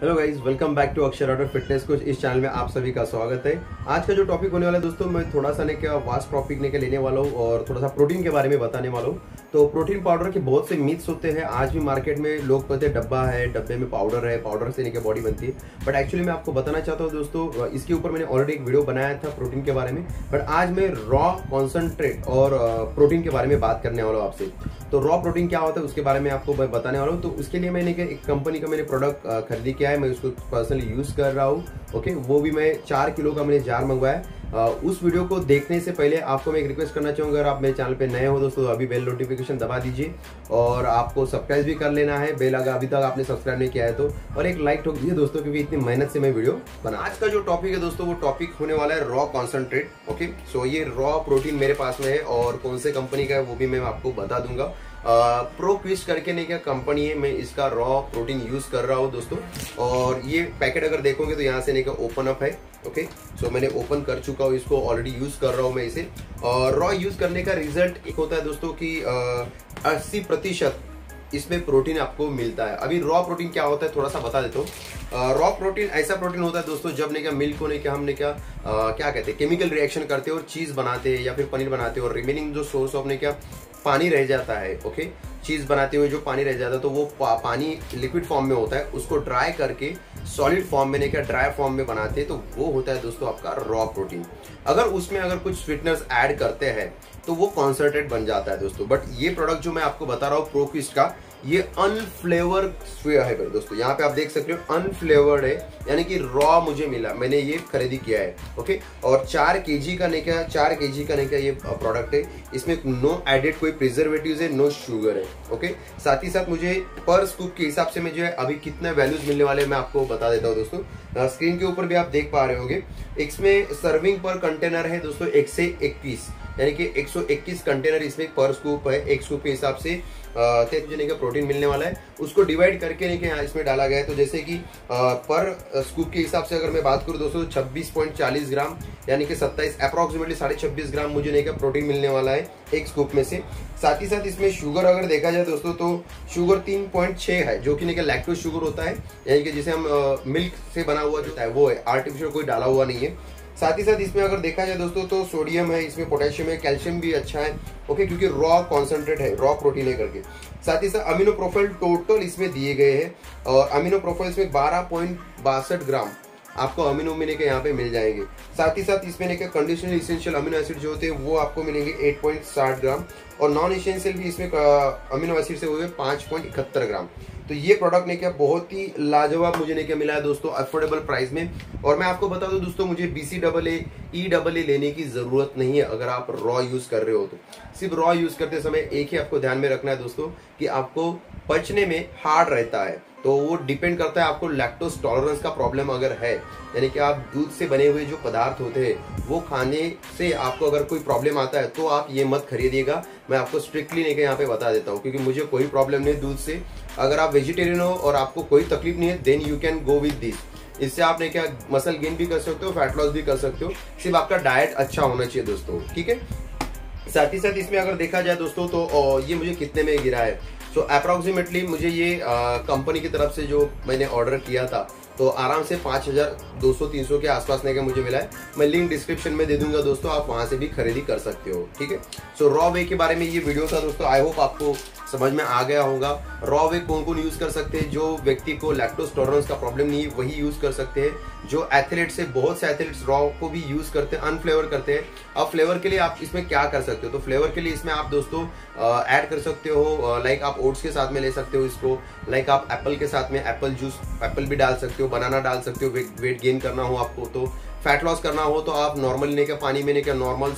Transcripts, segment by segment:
Hello guys, welcome back to Akshar order fitness coach. इस channel में आप सभी का स्वागत है। आज का जो टॉपिक होने वाला है दोस्तों, मैं थोड़ा सा वास्ट टॉपिक लेने वाला हूँ और थोड़ा सा प्रोटीन के बारे में बताने वाला हूँ। तो प्रोटीन पाउडर के बहुत से मिथ्स होते हैं। आज भी मार्केट में लोग कहते हैं डब्बा है, डब्बे में पाउडर है, पाउडर से बॉडी बनती है। बट एक्चुअली मैं आपको बताना चाहता हूँ दोस्तों, इसके ऊपर मैंने ऑलरेडी एक वीडियो बनाया था प्रोटीन के बारे में। बट आज मैं रॉ कॉन्सेंट्रेट और प्रोटीन के बारे में बात करने वाला हूँ आपसे। तो रॉ प्रोटीन क्या होता है उसके बारे में आपको बताने वाला हूँ। तो उसके लिए मैंने एक कंपनी का मैंने प्रोडक्ट खरीदी किया है, मैं उसको पर्सनली यूज कर रहा हूँ। ओके, वो भी मैं 4 किलो का मैंने जार मंगवाया। उस वीडियो को देखने से पहले आपको मैं एक रिक्वेस्ट करना चाहूँगा, अगर आप मेरे चैनल पे नए हो दोस्तों, अभी बेल नोटिफिकेशन दबा दीजिए और आपको सब्सक्राइब भी कर लेना है बेल, अगर अभी तक आपने सब्सक्राइब नहीं किया है तो, और एक लाइक ठोक दीजिए दोस्तों, क्योंकि इतनी मेहनत से मैं वीडियो बना। आज का जो टॉपिक है दोस्तों, वो टॉपिक होने वाला है रॉ कॉन्सेंट्रेट। ओके, सो ये रॉ प्रोटीन मेरे पास में है और कौन से कंपनी का है वो भी मैं आपको बता दूंगा। प्रो क्विस्ट करके क्या कंपनी है, मैं इसका रॉ प्रोटीन यूज कर रहा हूँ दोस्तों। और ये पैकेट अगर देखोगे तो यहाँ से ओपन अप है। ओके, सो मैंने ओपन कर चुका हूँ इसको, ऑलरेडी यूज कर रहा हूँ मैं इसे। और रॉ यूज करने का रिजल्ट एक होता है दोस्तों कि 80% इसमें प्रोटीन आपको मिलता है। अभी रॉ प्रोटीन क्या होता है थोड़ा सा बता देता हूँ। रॉ प्रोटीन ऐसा प्रोटीन होता है दोस्तों, जब मिल्क को हमने क्या कहते हैं, केमिकल रिएक्शन करते हैं और चीज बनाते हैं या फिर पनीर बनाते हैं, और रिमेनिंग जो सोर्स ऑफ पानी रह जाता है। ओके, चीज बनाते हुए जो पानी रह जाता है तो वो पानी लिक्विड फॉर्म में होता है, उसको ड्राई करके सॉलिड फॉर्म में ड्राई फॉर्म में बनाते हैं, तो वो होता है दोस्तों आपका रॉ प्रोटीन। अगर उसमें कुछ स्वीटनर्स ऐड करते हैं तो वो कॉन्सेंट्रेट बन जाता है दोस्तों। बट ये प्रोडक्ट जो मैं आपको बता रहा हूँ प्रो क्विस्ट का, ये अनफ्लेवर्ड है दोस्तों। यहाँ पे आप देख सकते हो अनफ्लेवर्ड है, यानी कि रॉ मुझे मिला, मैंने ये खरीदी किया है। ओके, और 4 केजी का ये प्रोडक्ट है। इसमें नो एडेड कोई प्रिजर्वेटिव है, नो शुगर है। ओके, साथ ही साथ मुझे पर स्कूप के हिसाब से मैं जो है अभी कितने वैल्यूज मिलने वाले मैं आपको बता देता हूँ दोस्तों। स्क्रीन के ऊपर भी आप देख पा रहे होंगे, इसमें सर्विंग पर कंटेनर है दोस्तों 1 से 21, यानी कि 121 कंटेनर इसमें पर स्कूप है। एक स्कूप के हिसाब से मुझे प्रोटीन मिलने वाला है, उसको डिवाइड करके यहाँ इसमें डाला गया है। तो जैसे कि पर स्कूप के हिसाब से अगर मैं बात करूँ दोस्तों 26.40 ग्राम, यानी कि 27 अप्रोक्सीमेटली 26.5 ग्राम मुझे प्रोटीन मिलने वाला है एक स्कूप में से। साथ ही साथ इसमें शुगर अगर देखा जाए दोस्तों तो शुगर 3.6 है, जो कि लैक्टोज शुगर होता है, यानी कि जिसे हम मिल्क से बना हुआ जो है वो है, आर्टिफिशियल कोई डाला हुआ नहीं है। साथ ही साथ इसमें अगर देखा जाए दोस्तों तो सोडियम है, इसमें पोटेशियम है, कैल्शियम भी अच्छा है। ओके, क्योंकि रॉ कॉन्सेंट्रेट है, रॉ प्रोटीन है करके। साथ ही साथ अमीनो प्रोफाइल टोटल इसमें दिए गए हैं, और अमीनो प्रोफाइल इसमें 12.62 ग्राम आपको अमीनो के यहाँ पे मिल जाएंगे। साथ ही साथ इसमें कंडीशनल इसेंशियल अमीनो एसिड जो होते हैं वो आपको मिलेंगे 8.60 ग्राम, और नॉन इसेंशियल भी इसमें अमीनो एसिड से हुए 5.71 ग्राम। तो ये प्रोडक्ट बहुत ही लाजवाब मुझे मिला है दोस्तों, अफोर्डेबल प्राइस में। और मैं आपको बता दूं दोस्तों, मुझे BCAA EAA लेने की जरूरत नहीं है अगर आप रॉ यूज कर रहे हो तो। सिर्फ रॉ यूज करते समय एक ही आपको ध्यान में रखना है दोस्तों कि आपको पचने में हार्ड रहता है। तो वो डिपेंड करता है आपको लैक्टोज टॉलरेंस का प्रॉब्लम अगर है, यानी कि आप दूध से बने हुए जो पदार्थ होते हैं वो खाने से आपको अगर कोई प्रॉब्लम आता है तो आप ये मत खरीदिएगा। मैं आपको स्ट्रिक्टली यहाँ पे बता देता हूँ, क्योंकि मुझे कोई प्रॉब्लम नहीं दूध से। अगर आप वेजिटेरियन हो और आपको कोई तकलीफ नहीं है, then you can go with this. इससे आप मसल गेन भी कर सकते हो, फैट लॉस भी कर सकते हो, सिर्फ आपका डाइट अच्छा होना चाहिए दोस्तों। ठीक है, साथ ही साथ इसमें अगर देखा जाए दोस्तों तो ये मुझे कितने में गिरा है, सो अप्रोक्सीमेटली मुझे ये कंपनी की तरफ से जो मैंने ऑर्डर किया था तो आराम से 5200-300 के आसपास मुझे मिला है। मैं लिंक डिस्क्रिप्शन में दे दूंगा दोस्तों, आप वहां से भी खरीदी कर सकते हो। ठीक है, सो रॉ वे के बारे में ये वीडियो था दोस्तों। आई होप आपको समझ में आ गया होगा। रॉ वे कौन कौन यूज कर सकते हैं, जो व्यक्ति को लैक्टोज टॉलरेंस का प्रॉब्लम नहीं है वही यूज कर सकते हैं। जो एथलीट्स है, बहुत से एथलीट्स रॉ को भी यूज करते हैं, अनफ्लेवर करते हैं। अब फ्लेवर के लिए आप इसमें क्या कर सकते हो, तो फ्लेवर के लिए इसमें आप दोस्तों ऐड कर सकते हो, लाइक आप ओट्स के साथ में ले सकते हो इसको, लाइक आप एप्पल के साथ में एप्पल जूस, एप्पल भी डाल सकते हो, बनाना डाल सकते हो। वेट गेन करना हो आपको, तो फैट लॉस करना हो तो आप नॉर्मल पानी में नॉर्मल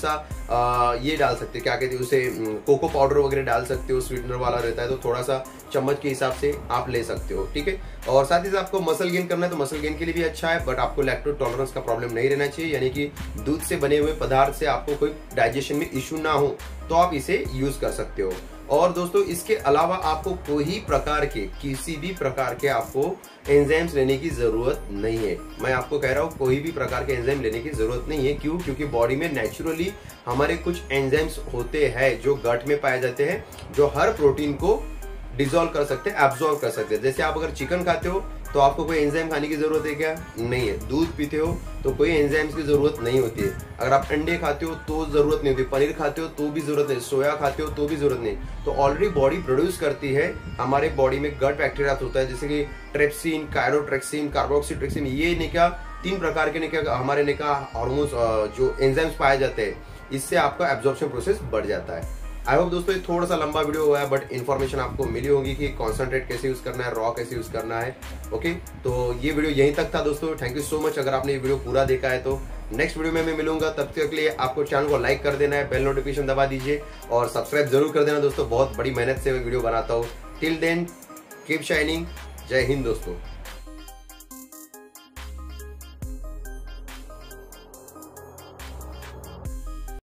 सा ये डाल सकते हैं, क्या कहते हैं उसे, कोको पाउडर वगैरह डाल सकते हो, स्वीटनर वाला रहता है, तो थोड़ा सा चम्मच के हिसाब से आप ले सकते हो। ठीक है, और साथ ही साथ आपको मसल गेन करना है तो मसल गेन के लिए भी अच्छा है, बट आपको लैक्टोज टॉलरेंस का प्रॉब्लम नहीं रहना चाहिए, यानी कि दूध से बने हुए पदार्थ से आपको कोई डाइजेशन में इश्यू ना हो तो आप इसे यूज कर सकते हो। और दोस्तों इसके अलावा आपको कोई प्रकार के, किसी भी प्रकार के आपको एंजाइम्स लेने की जरूरत नहीं है। मैं आपको कह रहा हूँ कोई भी प्रकार के एंजाइम लेने की जरूरत नहीं है। क्यों? क्योंकि बॉडी में नेचुरली हमारे कुछ एंजाइम्स होते हैं जो गट में पाए जाते हैं, जो हर प्रोटीन को डिसॉल्व कर सकते हैं, एब्सॉर्ब कर सकते हैं। जैसे आप अगर चिकन खाते हो, तो आपको कोई एंजाइम खाने की जरूरत है क्या? नहीं है। दूध पीते हो तो कोई एंजाइम्स की जरूरत नहीं होती है। अगर आप अंडे खाते हो तो जरूरत नहीं होती, पनीर खाते हो तो भी जरूरत नहीं, सोया खाते हो तो भी जरूरत नहीं। तो ऑलरेडी बॉडी प्रोड्यूस करती है, हमारे बॉडी में गट बैक्टीरिया होता है, जैसे कि ट्रेप्सिन, कायरोट्रेक्सिन, कार्बोक्सीट्रेक्सिन, ये निका 3 प्रकार के निका हमारे निका हार्मोन्स जो एंजाइम्स पाए जाते हैं, इससे आपका एब्जॉर्प्शन प्रोसेस बढ़ जाता है। आई होप दोस्तों ये थोड़ा सा लंबा वीडियो हुआ है, बट इन्फॉर्मेशन आपको मिली होगी कि कॉन्सेंट्रेट कैसे यूज करना है, रॉ कैसे यूज करना है। ओके, तो ये वीडियो यहीं तक था दोस्तों। थैंक यू सो मच अगर आपने ये वीडियो पूरा देखा है। तो नेक्स्ट वीडियो में मैं मिलूंगा, तब तक के लिए आपको चैनल को लाइक कर देना है, बेल नोटिफिकेशन दबा दीजिए और सब्सक्राइब जरूर कर देना दोस्तों। बहुत बड़ी मेहनत से मैं वीडियो बनाता हूँ। Till then keep shining. जय हिंद दोस्तों।